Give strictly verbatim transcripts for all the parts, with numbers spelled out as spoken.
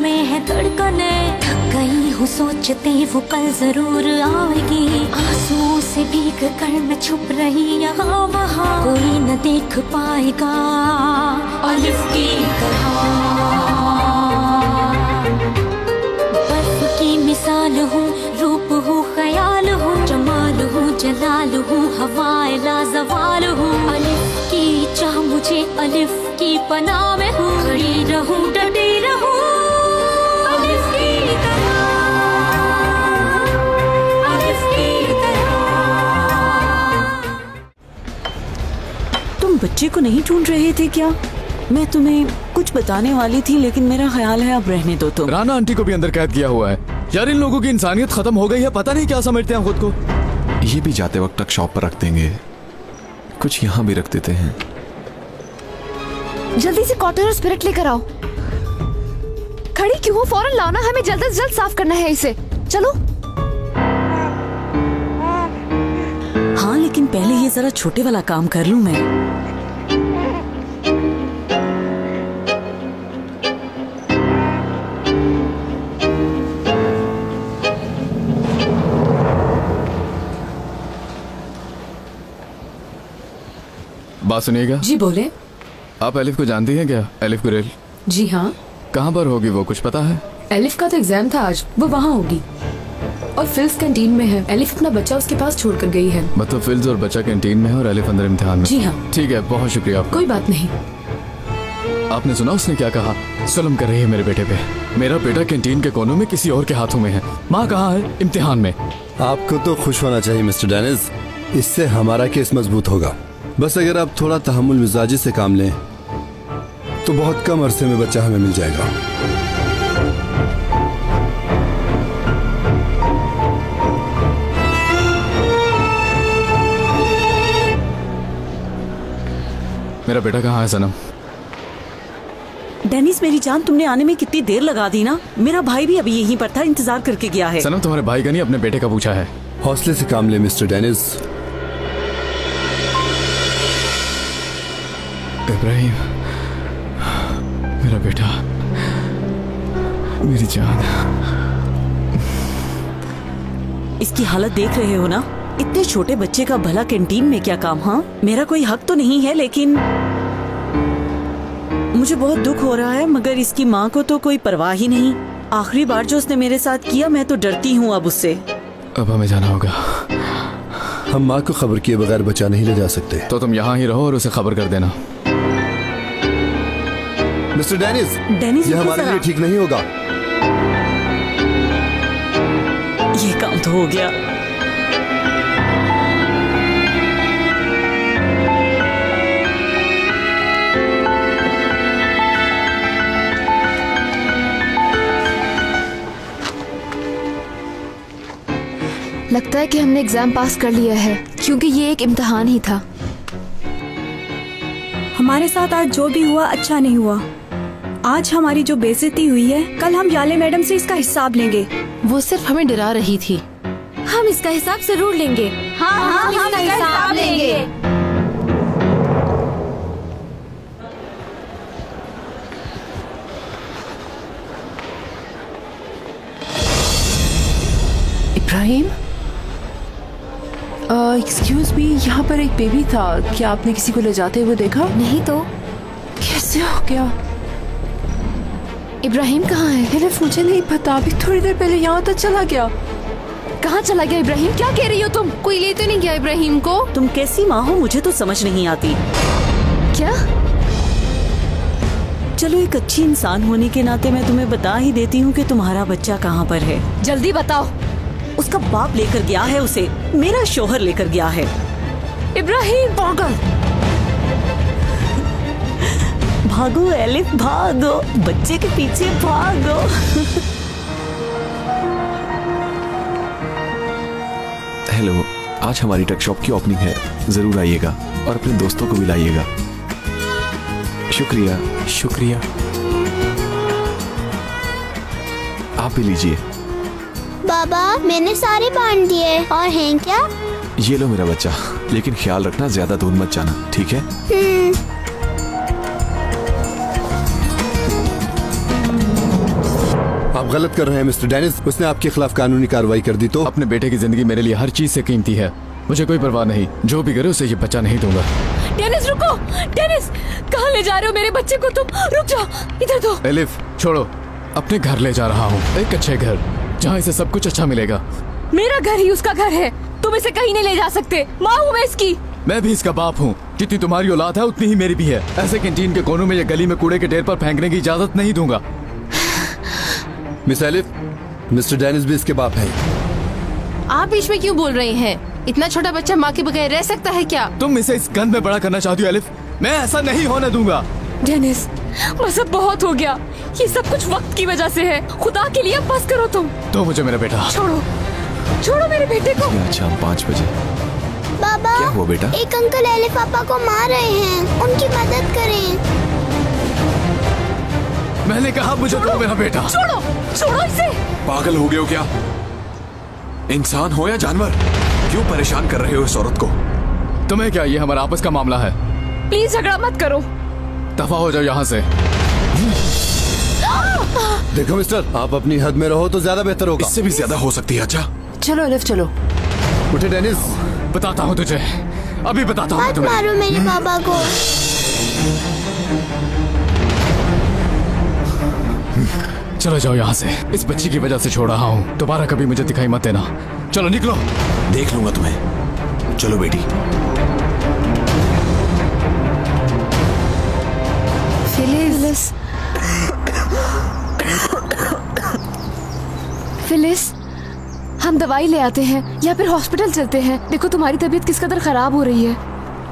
में है धड़कने, थक गई हूँ सोचते वो कल जरूर आएगी। आंसू से भीग कर मैं छुप रही यहाँ वहाँ, कोई न देख पाएगा अलिफ की तरह। बर्फ की मिसाल हूँ, रूप हूँ, ख्याल हूँ, जमाल हूँ, जलाल हूँ, हवाए लाजवाल हूँ। अलिफ की चाह मुझे अलिफ की पनाह में हूँ, खड़ी रहूँ डटी रहूँ अलिफ की तरह, अलिफ की तरह। तुम बच्चे को नहीं ढूंढ रहे थे क्या? मैं तुम्हें कुछ बताने वाली थी लेकिन मेरा ख्याल है अब रहने दो। तुम राना आंटी को भी अंदर कैद किया हुआ है। यार इन लोगों की इंसानियत खत्म हो गई है, पता नहीं क्या समझते हैं खुद को। ये भी जाते वक्त तक शॉप पर रख देंगे, कुछ यहाँ भी रख देते हैं। जल्दी से कॉटन और स्पिरिट लेकर आओ। खड़ी क्यों हो? फौरन लाओ ना, हमें जल्द से जल्द साफ करना है इसे। चलो। हाँ लेकिन पहले ये जरा छोटे वाला काम कर लूं मैं। बात सुनिएगा। जी बोले। आप एलिफ को जानती हैं क्या? एलिफ गुरेल। जी हाँ। कहाँ पर होगी वो, कुछ पता है? एलिफ का तो एग्जाम था आज, वो वहाँ होगी और फिल्स कैंटीन में है। एलिफ अपना बच्चा उसके पास छोड़ कर गई है। मतलब फिल्स और बच्चा कैंटीन में है और एलिफ अंदर इम्तिहान में। जी हाँ। ठीक है, बहुत शुक्रिया आपका। कोई बात नहीं। आपने सुना उसने क्या कहा? जुल्म कर रही है मेरे बेटे पे। मेरा बेटा कैंटीन के कोनों में किसी और के हाथों में है। माँ कहाँ है? इम्तिहान में। आपको तो खुश होना चाहिए मिस्टर डेनिस, इससे हमारा केस मजबूत होगा। बस अगर आप थोड़ा तहम्मुल मिजाजी से काम लें तो बहुत कम अरसे में बच्चा हमें मिल जाएगा। मेरा बेटा कहाँ है सनम? डेनिस मेरी जान, तुमने आने में कितनी देर लगा दी ना। मेरा भाई भी अभी यहीं पर था, इंतजार करके गया है। सनम तुम्हारे भाई का नहीं, अपने बेटे का पूछा है। हौसले से काम ले मिस्टर डेनिस। इब्राहिम, मेरा बेटा, मेरी जान। इसकी हालत देख रहे हो ना, इतने छोटे बच्चे का भला कैंटीन में क्या काम? हाँ मेरा कोई हक तो नहीं है लेकिन मुझे बहुत दुख हो रहा है, मगर इसकी माँ को तो कोई परवाह ही नहीं। आखिरी बार जो उसने मेरे साथ किया, मैं तो डरती हूँ अब उससे। अब हमें जाना होगा। हम माँ को खबर किए बगैर बच्चा नहीं ले जा सकते। तो तुम यहाँ ही रहो और उसे खबर कर देना। मिस्टर डेनिस, डेनिस ये हमारे लिए ठीक नहीं होगा। ये काम तो हो गया। लगता है कि हमने एग्जाम पास कर लिया है, क्योंकि ये एक इम्तिहान ही था। हमारे साथ आज जो भी हुआ अच्छा नहीं हुआ। आज हमारी जो बेइज्जती हुई है, कल हम याले मैडम से इसका हिसाब लेंगे। वो सिर्फ हमें डरा रही थी। हम इसका हिसाब जरूर लेंगे। हाँ, हाँ, हम इसका हिसाब लेंगे। इब्राहिम, एक्सक्यूज मी, यहाँ पर एक बेबी था, क्या आपने किसी को ले जाते हुए देखा? नहीं तो। कैसे हो गया? इब्राहिम कहाँ है? एलिफ, मुझे नहीं पता, अभी थोड़ी देर पहले यहाँ तक चला गया। कहाँ चला गया इब्राहिम? क्या कह रही हो तुम? कोई ले तो नहीं गया इब्राहिम को? तुम कैसी माँ हो, मुझे तो समझ नहीं आती। क्या? चलो एक अच्छी इंसान होने के नाते मैं तुम्हें बता ही देती हूँ कि तुम्हारा बच्चा कहाँ पर है। जल्दी बताओ। उसका बाप लेकर गया है उसे, मेरा शोहर लेकर गया है। इब्राहिम पागल। भागो एलिफ, भागो, बच्चे के पीछे भागो। हेलो, आज हमारी टक शॉप की ओपनिंग है, जरूर आइएगा और अपने दोस्तों को भी लाइएगा। शुक्रिया। शुक्रिया। आप भी लीजिए। बाबा, मैंने सारे बांट दिए। और हैं क्या? ये लो मेरा बच्चा, लेकिन ख्याल रखना ज्यादा दूर मत जाना, ठीक है? गलत कर रहे हैं मिस्टर डेनिस। उसने आपके खिलाफ कानूनी कार्रवाई कर दी तो? अपने बेटे की जिंदगी मेरे लिए हर चीज से कीमती है, मुझे कोई परवाह नहीं, जो भी करे उसे ये बच्चा नहीं दूंगा। डेनिस रुको, डेनिस कहाँ ले जा रहे हो मेरे बच्चे को तुम? रुक जाओ, इधर दो। एलिफ छोड़ो, अपने घर ले जा रहा हूँ, एक अच्छे घर जहाँ इसे सब कुछ अच्छा मिलेगा। मेरा घर ही उसका घर है, तुम इसे कहीं नहीं ले जा सकते। माँ हूँ मैं इसकी। मैं भी इसका बाप हूँ, जितनी तुम्हारी औलाद है उतनी ही मेरी भी है। ऐसे कैंटीन के कोनों में या गली में कूड़े के ढेर पर फेंकने की इजाजत नहीं दूंगा। मिस एलिफ, मिस्टर डेनिस भी इसके बाप हैं। आप बीच में क्यों बोल रहे हैं? इतना छोटा बच्चा माँ के बगैर रह सकता है क्या? तुम इसे इस गंद में बड़ा करना चाहती हो एलिफ, मैं ऐसा नहीं होने दूंगा। डेनिस बस अब बहुत हो गया, ये सब कुछ वक्त की वजह से है। खुदा के लिए बस करो तुम। तो मुझे मेरा बेटा छोड़ो, छोड़ो मेरे बेटे को। अच्छा पाँच बजे। बाबा क्या हुआ बेटा? एक अंकल एलिफ पापा को मार रहे हैं, उनकी मदद करें। मैंने कहा मुझे दो मेरा बेटा। छोड़ो, छोड़ो इसे। पागल हो गए हो क्या? इंसान हो या जानवर, क्यों परेशान कर रहे हो इस औरत को? तुम्हें क्या, ये हमारा आपस का मामला है। प्लीज झगड़ा मत करो। दफा हो जाओ यहाँ से। देखो मिस्टर, आप अपनी हद में रहो तो ज्यादा बेहतर होगा। इससे भी ज्यादा हो सकती है। अच्छा चलो एलिफ चलो। उठे डेनिस। बताता हूँ तुझे, अभी बताता हूँ मत तुम्हें। मारो मेरे पापा को। चलो जाओ यहाँ से, इस बच्ची की वजह से छोड़ रहा हूँ, दोबारा कभी मुझे दिखाई मत देना। चलो निकलो। देख लूंगा तुम्हें। चलो बेटी। फिलिस, फिलिस हम दवाई ले आते हैं या फिर हॉस्पिटल चलते हैं। देखो तुम्हारी तबीयत किस कदर खराब हो रही है।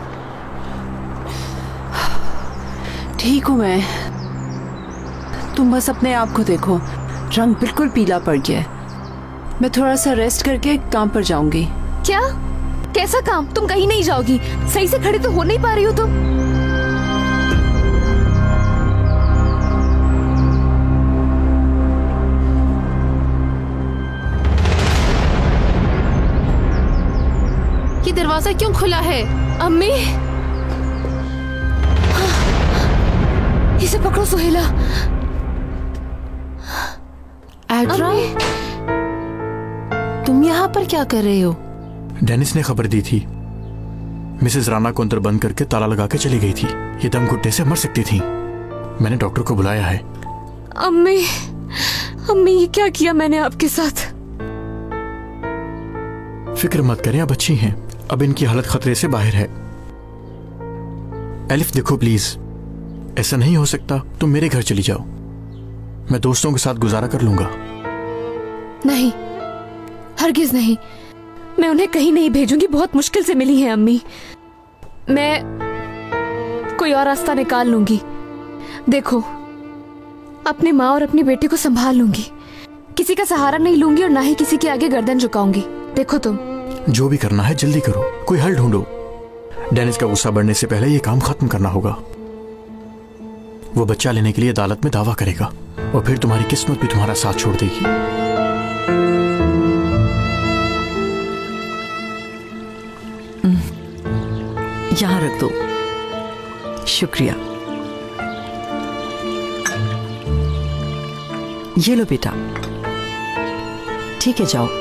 ठीक हूँ मैं, तुम बस अपने आप को देखो, रंग बिल्कुल पीला पड़ गया है। मैं थोड़ा सा रेस्ट करके काम पर जाऊंगी। क्या? कैसा काम? तुम कहीं नहीं जाओगी, सही से खड़ी तो हो नहीं पा रही हो तुम। ये दरवाजा क्यों खुला है? अम्मी, इसे पकड़ो सुहेला। एड्रा, तुम यहाँ पर क्या कर रहे हो? डेनिस ने खबर दी थी, मिसेस राणा को अंदर बंद करके ताला लगा के चली गई थी। ये दम घुटने से मर सकती थी। मैंने डॉक्टर को बुलाया है। अम्मी, अम्मी ये क्या किया मैंने आपके साथ? फिक्र मत करें, अब अच्छी हैं। अब इनकी हालत खतरे से बाहर है। एलिफ देखो प्लीज, ऐसा नहीं हो सकता। तुम मेरे घर चली जाओ, मैं दोस्तों के साथ गुजारा कर लूंगा। नहीं, हरगिज नहीं, मैं उन्हें कहीं नहीं भेजूंगी। बहुत मुश्किल से मिली हैं अम्मी, मैं कोई और रास्ता निकाल लूंगी। देखो, अपने माँ और अपने बेटे को संभाल लूंगी, किसी का सहारा नहीं लूंगी और ना ही किसी के आगे गर्दन झुकाऊंगी। देखो तुम जो भी करना है जल्दी करो, कोई हल ढूंढो। डेनिस का गुस्सा बढ़ने से पहले ये काम खत्म करना होगा। वो बच्चा लेने के लिए अदालत में दावा करेगा और फिर तुम्हारी किस्मत भी तुम्हारा साथ छोड़ देगी। यहाँ रख दो। शुक्रिया। ये लो बेटा। ठीक है जाओ।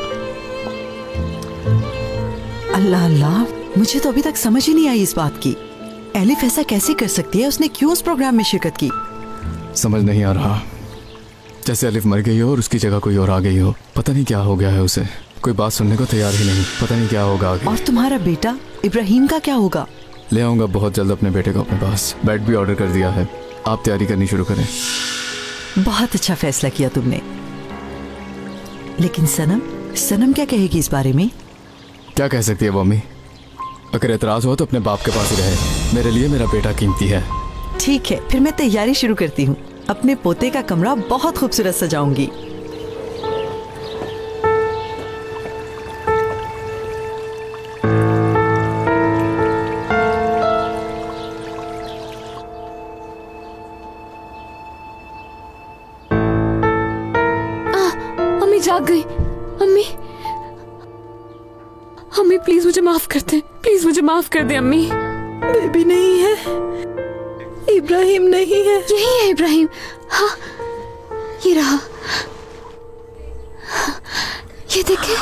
अल्लाह अल्लाह, मुझे तो अभी तक समझ ही नहीं आई इस बात की। एलिफ ऐसा कैसे कर सकती है? उसने क्यों उस प्रोग्राम में शिरकत की? समझ नहीं आ रहा, जैसे एलिफ मर गई हो और उसकी जगह कोई और आ गई हो। पता नहीं क्या हो गया है उसे, कोई बात सुनने को तैयार ही नहीं। पता नहीं क्या होगा आगे। और तुम्हारा बेटा इब्राहिम का क्या होगा? ले आऊंगा बहुत जल्द अपने बेटे को अपने पास। बेड भी ऑर्डर कर दिया है, आप तैयारी करनी शुरू करें। बहुत अच्छा फैसला किया तुमने। लेकिन सनम, सनम क्या कहेगी इस बारे में? क्या कह सकती है वो अम्मी? अगर एतराज हो तो अपने बाप के पास ही रहे। मेरे लिए मेरा बेटा कीमती है। ठीक है, फिर मैं तैयारी शुरू करती हूँ। अपने पोते का कमरा बहुत खूबसूरत सजाऊंगी। अम्मी जाग गई। अम्मी, अम्मी प्लीज मुझे माफ कर दे, प्लीज मुझे माफ कर दे अम्मी। बेबी नहीं है, इब्राहिम नहीं है। यही है इब्राहिम। हाँ, ये रहा। देखे देखे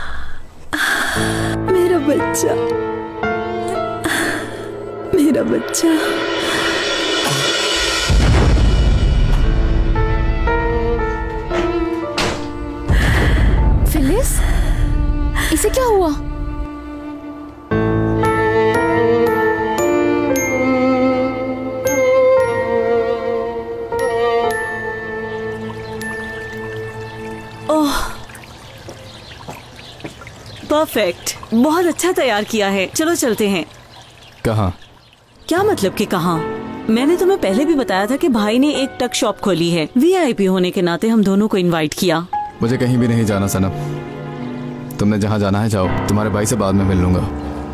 मेरा बच्चा, मेरा बच्चा। फिलिस, इसे क्या हुआ? ओह, परफेक्ट, बहुत अच्छा तैयार किया है। चलो चलते हैं। कहाँ? क्या मतलब कि कहाँ? मैंने तुम्हें पहले भी बताया था कि भाई ने एक टक शॉप खोली है। वीआईपी होने के नाते हम दोनों को इनवाइट किया। मुझे कहीं भी नहीं जाना सनम, तुमने जहाँ जाना है जाओ, तुम्हारे भाई से बाद में मिल लूंगा।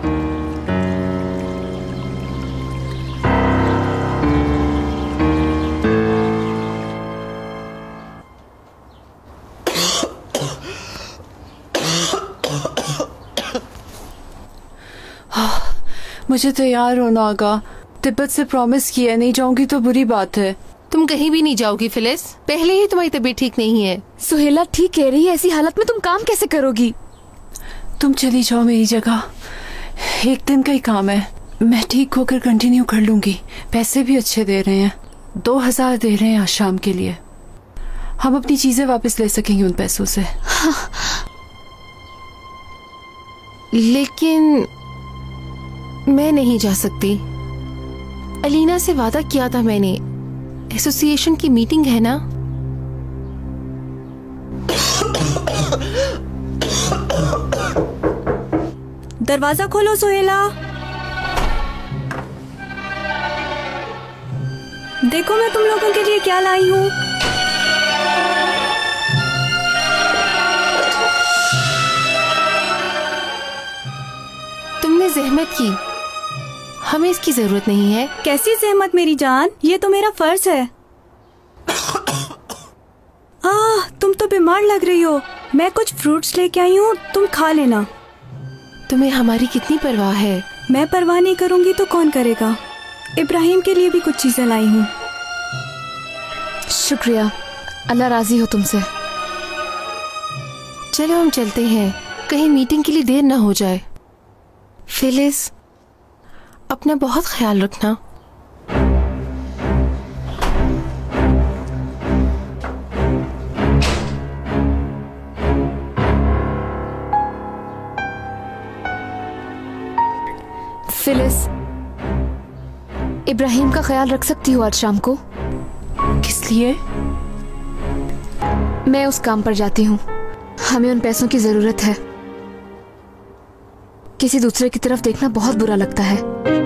मुझे तैयार होना होगा। तिब्बत से प्रॉमिस किया, नहीं जाऊंगी तो बुरी बात है। तुम कहीं भी नहीं जाओगी फिलिस, पहले ही तुम्हारी तबीयत ठीक नहीं है। सुहेला ठीक कह रही है, ऐसी हालत में तुम काम कैसे करोगी? तुम चली जाओ मेरी जगह, एक दिन का ही काम है, मैं ठीक होकर कंटिन्यू कर लूंगी। पैसे भी अच्छे दे रहे हैं, दो हजार दे रहे हैं आज शाम के लिए। हम अपनी चीजें वापस ले सकेंगे उन पैसों से। हाँ। लेकिन मैं नहीं जा सकती। अलीना से वादा किया था मैंने, एसोसिएशन की मीटिंग है ना। दरवाजा खोलो सुहेला। देखो मैं तुम लोगों के लिए क्या लाई हूँ। तुमने जहमत की, हमें इसकी जरूरत नहीं है। कैसी जहमत मेरी जान, ये तो मेरा फर्ज है। आह, तुम तो बीमार लग रही हो, मैं कुछ फ्रूट्स लेके आई हूँ, तुम खा लेना। तुम्हें हमारी कितनी परवाह है। मैं परवाह नहीं करूंगी तो कौन करेगा। इब्राहिम के लिए भी कुछ चीजें लाई हूँ। शुक्रिया, अल्लाह राजी हो तुमसे। चलो हम चलते हैं, कहीं मीटिंग के लिए देर ना हो जाए। फिलिस, अपना बहुत ख्याल रखना। फिलिस, इब्राहिम का ख्याल रख सकती हो आज शाम को? किस लिए? मैं उस काम पर जाती हूँ, हमें उन पैसों की जरूरत है। किसी दूसरे की तरफ देखना बहुत बुरा लगता है।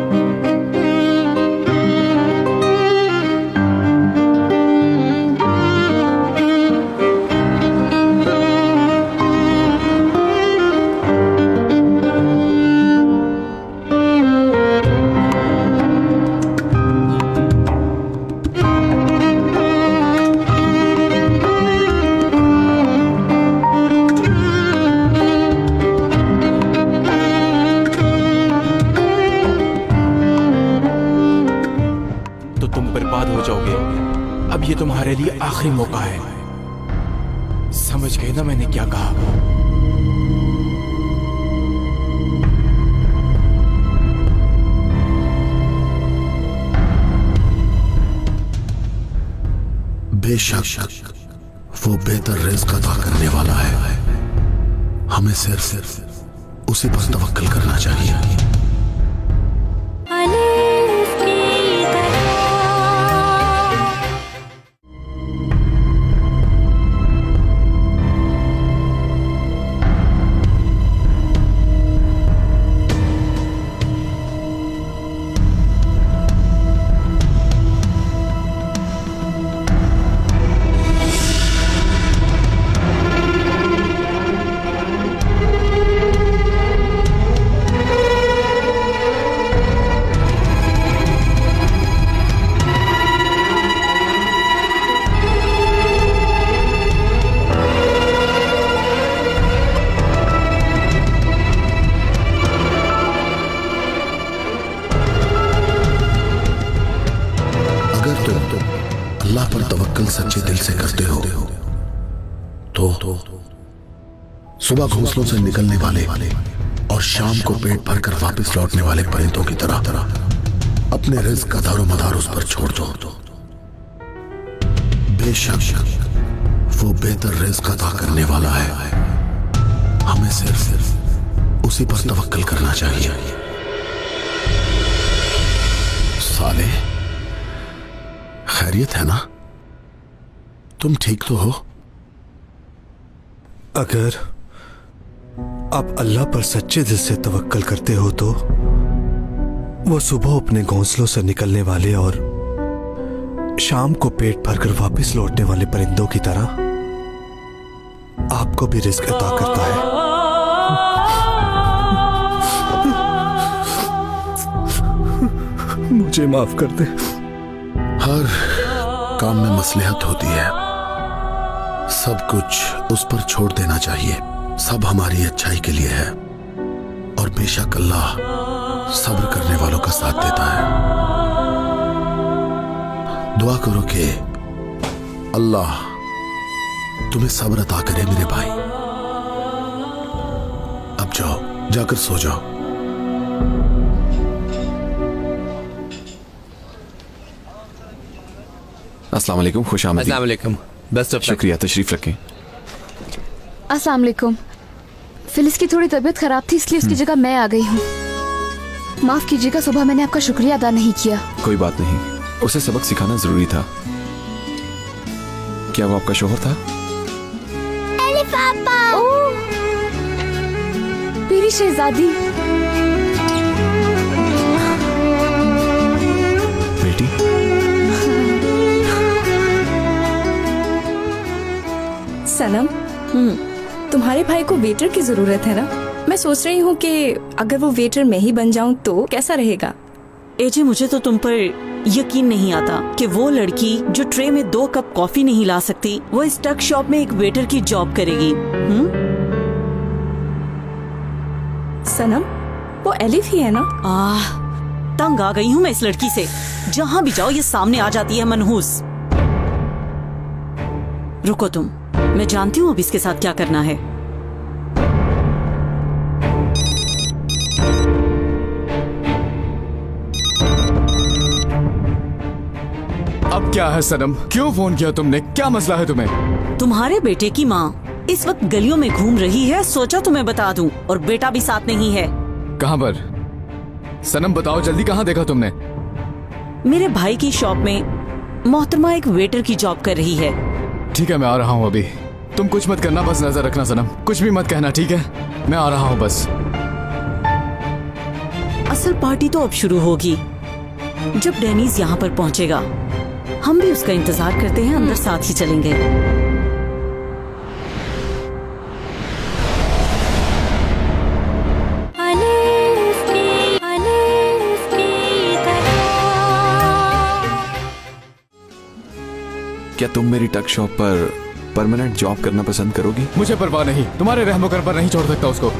ये तुम्हारे लिए आखिरी मौका है। समझ गए ना मैंने क्या कहा? बेशक वो बेहतर रिज़्क़ अता करने वाला है, हमें सिर्फ सिर्फ उसी पर तवक्कल करना चाहिए। अल्लाह पर तवक्कल सच्चे दिल से करते हो तो सुबह घोंसलों से निकलने वाले और शाम को पेट भरकर वापस लौटने वाले परिंदों की तरह तरह अपने रिज़्क़ का दारो मदार उस पर छोड़ दो। बेशक वो बेहतर रिज़्क़ अता करने वाला है, हमें सिर्फ सिर्फ उसी पर तवक्कल करना चाहिए। साले, खैरियत है ना? तुम ठीक तो हो? अगर आप अल्लाह पर सच्चे दिल से तवक्कल करते हो तो वो सुबह अपने घोंसलों से निकलने वाले और शाम को पेट भरकर वापस लौटने वाले परिंदों की तरह आपको भी रिज़्क़ अता करता है। मुझे माफ कर दे। हर काम में मसलहत होती है, सब कुछ उस पर छोड़ देना चाहिए। सब हमारी अच्छाई के लिए है और बेशक अल्लाह सब्र करने वालों का साथ देता है। दुआ करो कि अल्लाह तुम्हें सब्र अता करे मेरे भाई। अब जाओ, जाकर सो जाओ। अस्सलाम वालेकुम, खुश आमदीद। अस्सलाम वालेकुम, बेस्ट ऑफ लक। शुक्रिया, तशरीफ रखें। अस्सलाम वालेकुम। फिलिस की थोड़ी तबीयत खराब थी इसलिए उसकी जगह मैं आ गई हूँ। माफ कीजिएगा, सुबह मैंने आपका शुक्रिया अदा नहीं किया। कोई बात नहीं, उसे सबक सिखाना जरूरी था। क्या वो आपका शोहर था? पापा। मेरी शहजादी। बेटी, सनम, हम्म तुम्हारे भाई को वेटर की जरूरत है ना? मैं सोच रही हूँ कि अगर वो वेटर मैं ही बन जाऊँ तो कैसा रहेगा? एजे, मुझे तो तुम पर यकीन नहीं आता कि वो लड़की जो ट्रे में दो कप कॉफी नहीं ला सकती, वो इस टक शॉप में एक वेटर की जॉब करेगी। हम्म सनम, वो एलिफ ही है ना? आह, तंग आ गई हूँ मैं इस लड़की से। जहाँ भी जाओ ये सामने आ जाती है मनहूस। रुको तुम, मैं जानती हूँ अब इसके साथ क्या करना है। अब क्या है सनम, क्यों फोन किया तुमने? क्या मसला है तुम्हें? तुम्हारे बेटे की माँ इस वक्त गलियों में घूम रही है, सोचा तुम्हें बता दूं, और बेटा भी साथ नहीं है। कहाँ पर? सनम बताओ जल्दी, कहाँ देखा तुमने? मेरे भाई की शॉप में मोहतरमा एक वेटर की जॉब कर रही है। ठीक है, मैं आ रहा हूँ अभी। तुम कुछ मत करना, बस नजर रखना सनम, कुछ भी मत कहना, ठीक है? मैं आ रहा हूँ बस। असल पार्टी तो अब शुरू होगी जब डेनिस यहाँ पर पहुँचेगा। हम भी उसका इंतजार करते हैं, अंदर साथ ही चलेंगे। क्या तुम मेरी टक शॉप पर परमानेंट जॉब करना पसंद करोगी? मुझे परवाह नहीं, तुम्हारे रहमो कर पर नहीं छोड़ सकता उसको।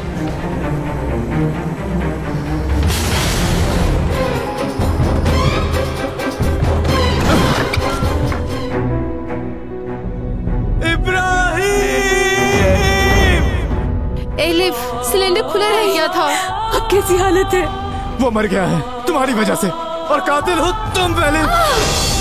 एलिफ, सिलेंडर खुला रह गया था। अब कैसी हालत है? वो मर गया है तुम्हारी वजह से, और कातिल हो तुम। पहले